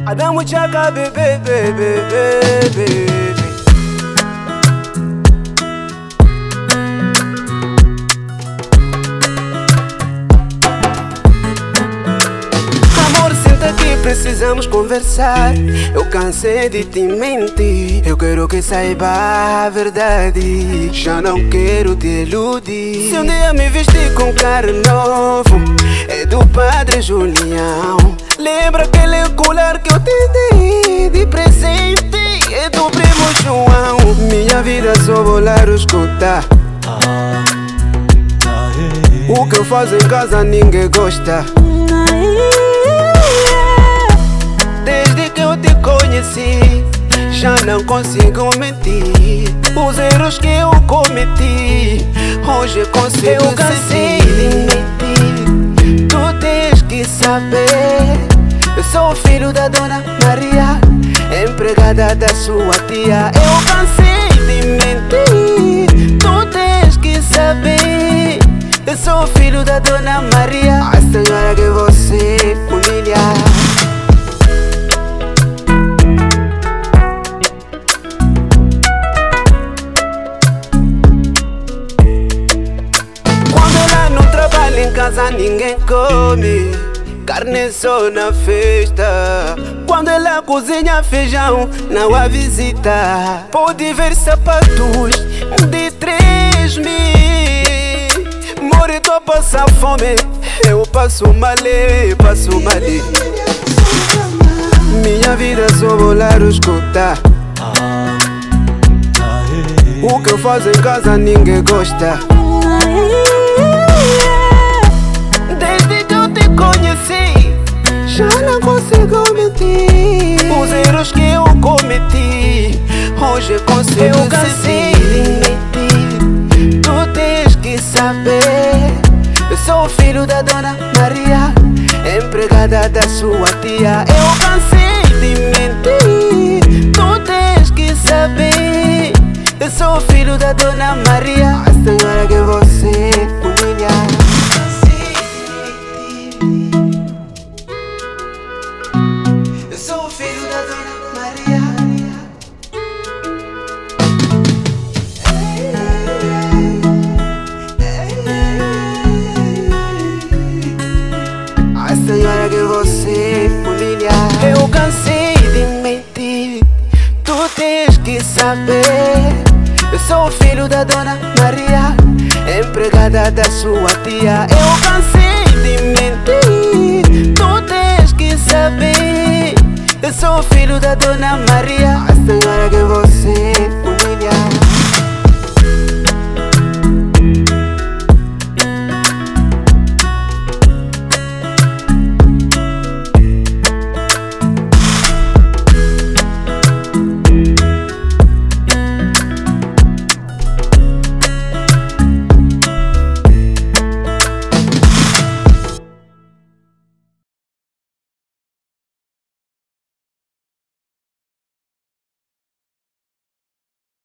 Adamu chaka bebe bebe bebe. Amor, senta aqui, precisamos conversar. Eu cansei de te mentir. Eu quero que saiba a verdade. Já não quero te iludir. Se um dia me vestir com carro novo, é do Padre Julião. Lembra aquele colar que eu te dei de presente? É do primo João. Minha vida só vou lá escutar. O que eu faço em casa ninguém gosta. Desde que eu te conheci, já não consigo mentir. Os erros que eu cometi, hoje consigo. Eu cansei de mentir. Tu tens que saber, eu sou o filho da Dona Maria, empregada da sua tia. Eu cansei de mentir. Tu tens que saber, eu sou o filho da Dona Maria, a senhora que você humilha. Quando ela não trabalha em casa ninguém come, carne só na festa. Quando ela cozinha feijão não há visita. Pode ver sapatos de 3.000. More, tô a passar fome, eu passo mal, passo mal. Minha vida só vou lá escutar. O que eu faço em casa ninguém gosta. Desde que eu te conheci, já não consigo mentir. Os erros que eu cometi, hoje consigo. Eu cansei de mentir. Tu tens que saber, eu sou o filho da Dona Maria, empregada da sua tia. Eu cansei de mentir. Tu tens que saber, eu sou o filho da Dona Maria, a senhora que você humilha. Eu sou o filho da Dona Maria. A senhora que você humilha. Eu cansei de mentir. Tu tens que saber, eu sou o filho da Dona Maria, empregada da sua tia. Eu cansei de mentir. Tu tens que saber, eu sou o filho da Dona Maria, a senhora que